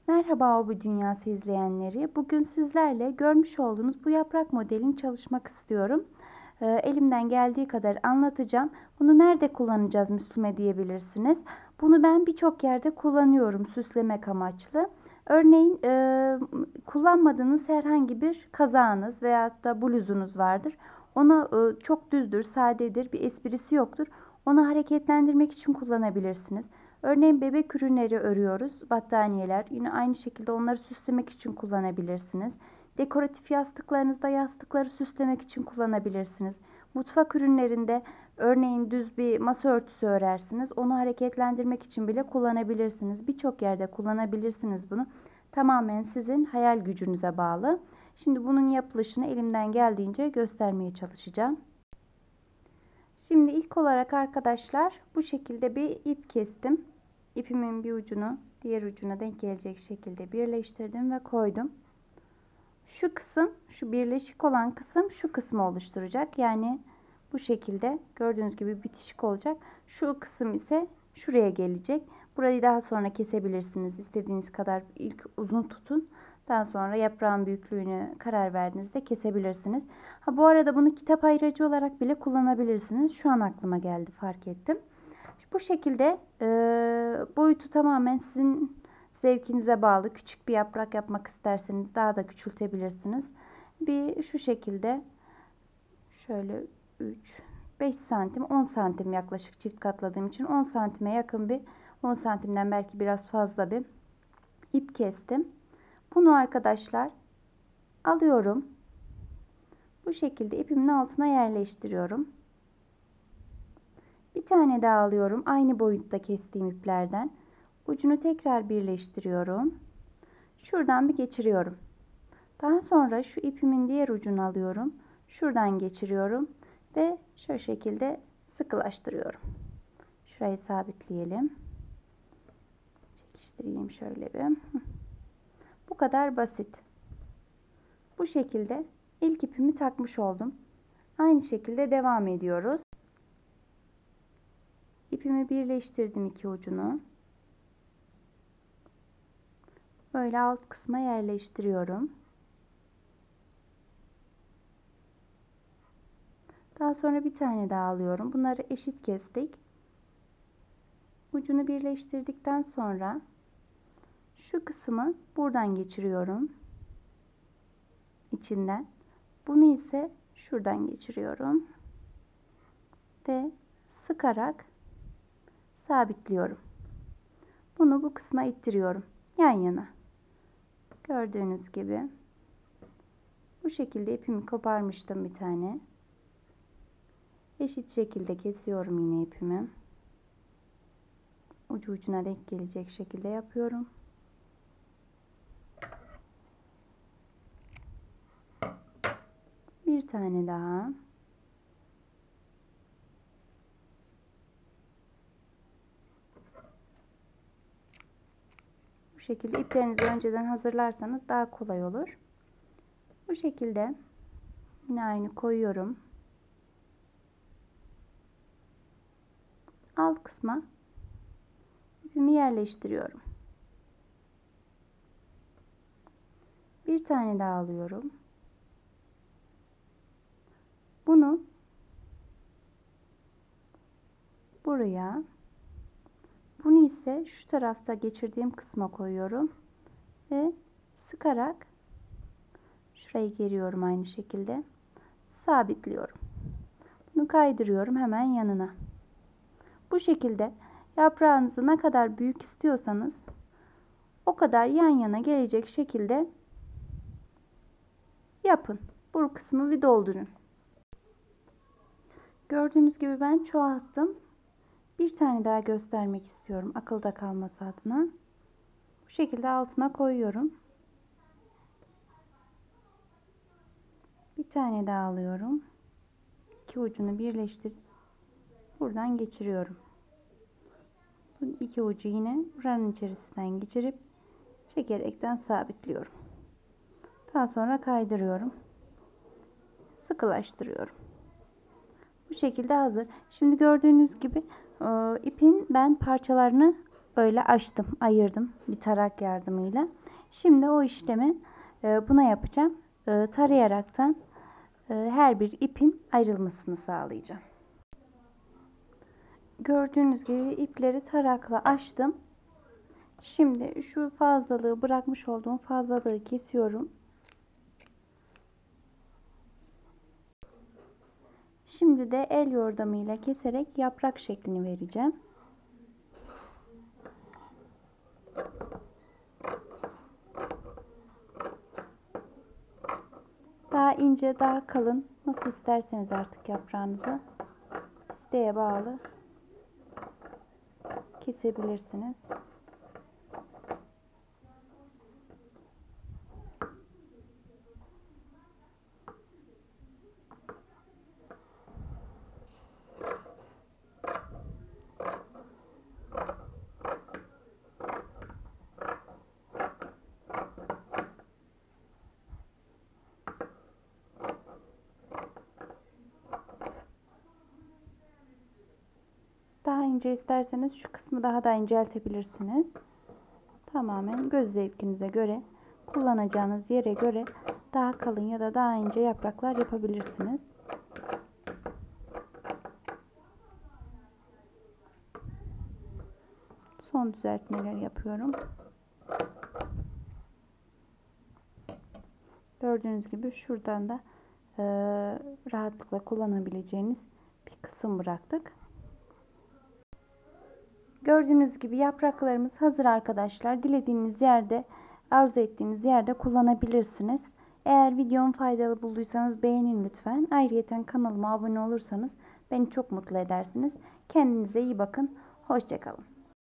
Merhaba Hobi Dünyası izleyenleri. Bugün sizlerle görmüş olduğunuz bu yaprak modelini çalışmak istiyorum. Elimden geldiği kadar anlatacağım. Bunu nerede kullanacağız Müslüme diyebilirsiniz. Bunu ben birçok yerde kullanıyorum süslemek amaçlı. Örneğin kullanmadığınız herhangi bir kazağınız veyahut da bluzunuz vardır. Ona çok düzdür, sadedir, bir esprisi yoktur. Onu hareketlendirmek için kullanabilirsiniz. Örneğin bebek ürünleri örüyoruz. Battaniyeler. Yine aynı şekilde onları süslemek için kullanabilirsiniz. Dekoratif yastıklarınızda yastıkları süslemek için kullanabilirsiniz. Mutfak ürünlerinde örneğin düz bir masa örtüsü örersiniz. Onu hareketlendirmek için bile kullanabilirsiniz. Birçok yerde kullanabilirsiniz bunu. Tamamen sizin hayal gücünüze bağlı. Şimdi bunun yapılışını elimden geldiğince göstermeye çalışacağım. Şimdi ilk olarak arkadaşlar bu şekilde bir ip kestim. İpimin bir ucunu diğer ucuna denk gelecek şekilde birleştirdim ve koydum. Şu kısım, şu birleşik olan kısım şu kısmı oluşturacak. Yani bu şekilde gördüğünüz gibi bitişik olacak. Şu kısım ise şuraya gelecek. Burayı daha sonra kesebilirsiniz. İstediğiniz kadar ilk uzun tutun. Daha sonra yaprağın büyüklüğünü karar verdiğinizde kesebilirsiniz. Bu arada bunu kitap ayırıcı olarak bile kullanabilirsiniz. Şu an aklıma geldi, fark ettim. Bu şekilde boyutu tamamen sizin zevkinize bağlı. Küçük bir yaprak yapmak isterseniz daha da küçültebilirsiniz. Bir şu şekilde şöyle 3, 5 santim, 10 santim yaklaşık çift katladığım için 10 santime yakın bir 10 santimden belki biraz fazla bir ip kestim. Bunu arkadaşlar alıyorum. Bu şekilde ipimin altına yerleştiriyorum. Bir tane daha alıyorum. Aynı boyutta kestiğim iplerden. Ucunu tekrar birleştiriyorum. Şuradan bir geçiriyorum. Daha sonra şu ipimin diğer ucunu alıyorum. Şuradan geçiriyorum. Ve şu şekilde sıkılaştırıyorum. Şurayı sabitleyelim. Çekiştireyim şöyle bir. Bu kadar basit. Bu şekilde ilk ipimi takmış oldum. Aynı şekilde devam ediyoruz. İpimi birleştirdim iki ucunu. Böyle alt kısma yerleştiriyorum. Daha sonra bir tane daha alıyorum. Bunları eşit kestik. Ucunu birleştirdikten sonra şu kısmı buradan geçiriyorum. İçinden. Bunu ise şuradan geçiriyorum. Ve sıkarak sabitliyorum. Bunu bu kısma ittiriyorum. Yan yana. Gördüğünüz gibi. Bu şekilde ipimi koparmıştım bir tane. Eşit şekilde kesiyorum yine ipimi. Ucu ucuna denk gelecek şekilde yapıyorum. Bir tane daha. Bu şekilde iplerinizi önceden hazırlarsanız daha kolay olur. Bu şekilde yine aynı koyuyorum. Alt kısma ipimi yerleştiriyorum. Bir tane daha alıyorum. Bunu buraya, bunu ise şu tarafta geçirdiğim kısma koyuyorum ve sıkarak şurayı geriyorum aynı şekilde. Sabitliyorum. Bunu kaydırıyorum hemen yanına. Bu şekilde yaprağınızı ne kadar büyük istiyorsanız o kadar yan yana gelecek şekilde yapın. Bu kısmı bir doldurun. Gördüğünüz gibi ben çoğalttım. Bir tane daha göstermek istiyorum akılda kalması adına. Bu şekilde altına koyuyorum. Bir tane daha alıyorum. İki ucunu birleştirip buradan geçiriyorum. Bu iki ucu yine buranın içerisinden geçirip çekerekten sabitliyorum. Daha sonra kaydırıyorum. Sıkılaştırıyorum. Bu şekilde hazır. Şimdi gördüğünüz gibi ipin ben parçalarını böyle açtım, ayırdım bir tarak yardımıyla. Şimdi o işlemi buna yapacağım. Tarayaraktan her bir ipin ayrılmasını sağlayacağım. Gördüğünüz gibi ipleri tarakla açtım. Şimdi şu fazlalığı, bırakmış olduğum fazlalığı kesiyorum. Şimdi de el yordamıyla keserek yaprak şeklini vereceğim. Daha ince, daha kalın, nasıl isterseniz artık yaprağınızı isteğe bağlı kesebilirsiniz. Daha ince isterseniz şu kısmı daha da inceltebilirsiniz. Tamamen göz zevkinize göre, kullanacağınız yere göre daha kalın ya da daha ince yapraklar yapabilirsiniz. Son düzeltmeleri yapıyorum. Gördüğünüz gibi şuradan da rahatlıkla kullanabileceğiniz bir kısım bıraktık. Gördüğünüz gibi yapraklarımız hazır arkadaşlar. Dilediğiniz yerde, arzu ettiğiniz yerde kullanabilirsiniz. Eğer videomu faydalı bulduysanız beğenin lütfen. Ayrıca kanalıma abone olursanız beni çok mutlu edersiniz. Kendinize iyi bakın. Hoşça kalın.